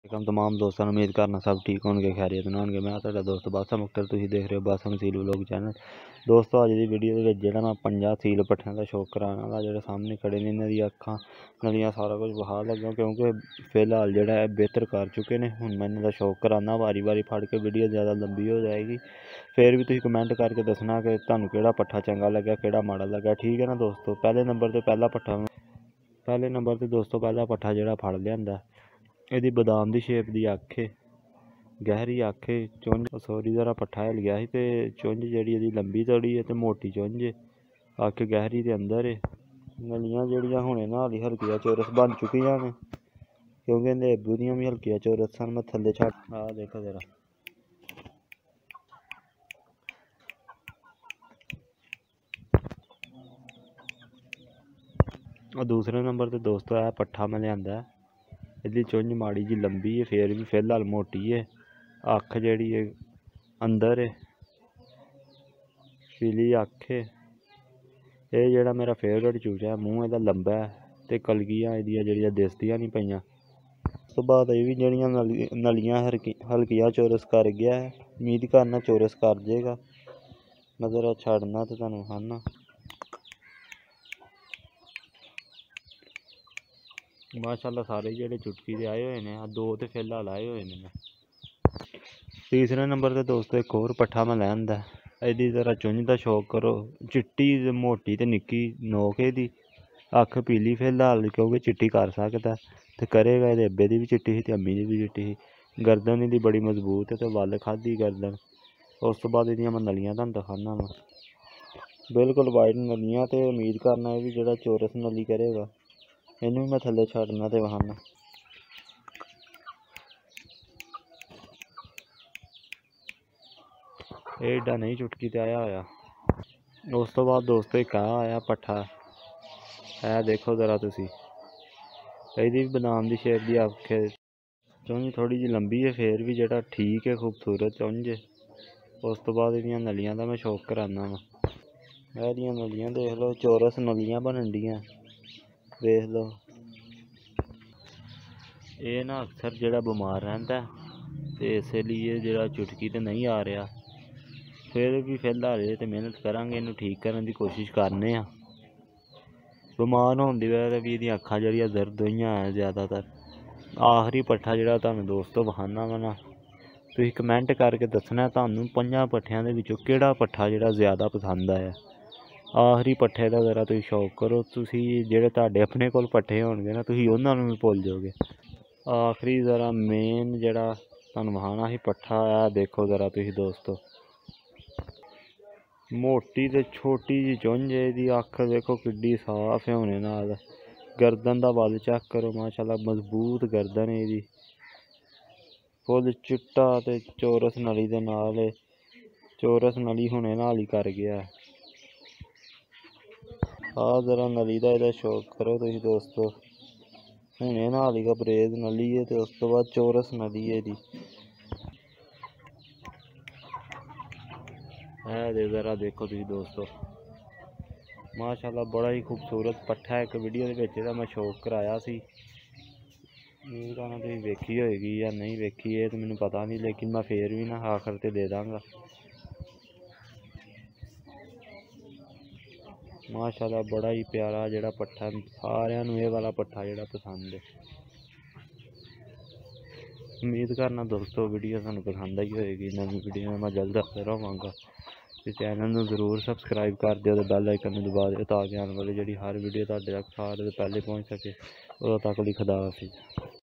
हम तमाम दोस्तों उम्मीद करना सब ठीक होंगे, खैरियत होंगे। मैं तुहाडा दोस्त बादशाह मुख्तर, तुसीं देख रहे हो बादशाह सील व्लॉग चैनल। दोस्तों अज की वीडियो के जो मैं 50 सील पट्ठियां का शौक कराने वाला, जो सामने खड़े ने इन्हां दी अखां नलियां सारा कुछ बहा लगा, क्योंकि फिलहाल जो है बेहतर कर चुके हैं। हुण मैं इन्हां दा शौक कराना, वारी वारी फड़ के वीडियो ज़्यादा लंबी हो जाएगी। फिर भी तुसीं कमेंट करके दसना कि तुहानूं किहड़ा पट्ठा चंगा लग्या, किहड़ा माड़ा लग्या, ठीक है ना दोस्तों। पहले नंबर ते पहला पट्ठा जो फड़ लिया, ਇਹਦੀ बदाम की शेप की अख है, गहरी अख है, चुंझ सॉरी जरा पट्ठा हिल गया तो चुंझ जी लंबी थोड़ी है तो मोटी चुंझ है, अख गहरी के अंदर है। नलियां जड़ियाँ हुणे नाल ही हल्कियां चौरस बन चुकियां ने, क्योंकि इहदे अब्बू दियां भी हल्कियां चौरस सन। मैं थल्ले छड़ देखो जरा, और दूसरे नंबर पर दोस्तों है पट्ठा मैं लिया, इसकी चुंझ माड़ी जी लंबी है, फिर भी फिलहाल मोटी है, अख जी है अंदर है, पीली अख है। ये जोड़ा मेरा फेवरेट चूचा है, मूँह इसका लंबा है तो कलगियाँ इहदियां दिसदियां नहीं पईयां। उस तो बाद ये भी जड़ियाँ नलियां हल्कियां चौरस कर गया है, उम्मीद करना चौरस कर जाएगा। नज़र छड़ना तो तुहानूं खाना माशाअल्लाह सारे जोड़े चुटकी के आए हुए हैं, दो तो फिलहाल आए हुए हैं। तीसरे नंबर पर दोस्तों एक होर पट्ठा मैं लैंदा, इहदी जरा चुंझ का शौक करो, चिट्टी मोटी तो निक्की नोक इहदी, अख पीली फिलहाल क्योंकि चिट्टी कर सकता तो करेगा। इहदे अब्बे दी भी चिट्टी ही तो अम्मी दी भी चिट्टी ही, गर्दन इहदी बड़ी मजबूत है तो वल खाधी गर्दन। उस तो बाद इहदियां मैं नलियां तुहानूं दिखाना वा, बिल्कुल वाइट नलियां, तो उम्मीद करना ये भी जोड़ा चौरस नली करेगा। इन्हूं मैं थल्ले छड्डना तो वहाना, एडा नहीं चुटकी ते आया होया। उस तो बाद दोस्तों एक आया पट्ठा, है देखो जरा तुसी, ਇਹਦੀ भी बदाम की शेप की अख है, चुंझ थोड़ी जी लंबी है, फिर भी जोड़ा ठीक है, खूबसूरत चुंझ है। उस तो बाद इहदियां नलियां का मैं शौक कराना वा, इहदियां नलियां देख लो, चौरस नलियां बनन दियां देख लो। ये ना अक्सर जोड़ा बीमार रहता है तो इसलिए जोड़ा चुटकी तो नहीं आ रहा, फिर भी फिलहाल ये तो मेहनत करांगे, इनू ठीक करने की कोशिश करने। बीमार होने की वजह भी इहदियां अखां जड़ियां दर्द होइयां है ज़्यादातर। आखिरी पट्ठा जोड़ा तुहानूं दोस्तों विखाना वा ना, तुसीं कमेंट करके दसना तुहानूं 50 पट्ठियां दे विचों किहड़ा पट्ठा जोड़ा ज़्यादा पसंद आया। आखिरी पट्ठे का जरा तुसीं शौक करो, तुसीं जेह्ड़े तुहाडे अपने कोल पट्ठे होणगे ना, तुसीं उन्हां नूं भी भुल जाओगे। आखिरी जरा मेन जोड़ा तुहानूं विखाना ही पट्ठा है, देखो जरा तुसीं दोस्तों, मोटी तो छोटी जी चुंझ है, इहदी अख देखो किड्डी साफ है होने नाल, गर्दन का वल चेक करो माशाअल्लाह मजबूत गर्दन है इहदी, फुल चिट्टा ते चौरस नली दे नाल, चौरस नली होने नाल ही कर गया है। जरा नली का इहदा शौक करो तुसीं दोस्तों, हुणे नाल ही बरेज नली है तो उस तो बाद चौरस नली है इहदी। है जरा देखो तुसीं दोस्तों, माशाअल्लाह बड़ा ही खूबसूरत पट्ठा है। एक वीडियो के विच मैं शौक कराया सी, उम्मीद करना तुसीं वेखी होएगी या नहीं वेखी है तो मैनूं पता नहीं, लेकिन मैं फिर भी ना आखिर ते दे दांगा। माशाअल्लाह बड़ा ही प्यारा जोड़ा पट्ठा, सारिआं नूं इह वाला पट्ठा जोड़ा पसंद है। उम्मीद करना दोस्तों वीडियो तुहानूं पसंद आई होएगी। नवीं वीडियो में मैं जल्द हाजिर होवांगा, तो चैनल नूं जरूर सबसक्राइब कर दिओ ते बैल आइकन नूं दबा दिओ, ताकि आने वाली जिहड़ी हर वीडियो तुहाडे तक सारे तो पहले पहुँच सके। उदों तक ਲਈ खुदा हाफिज़।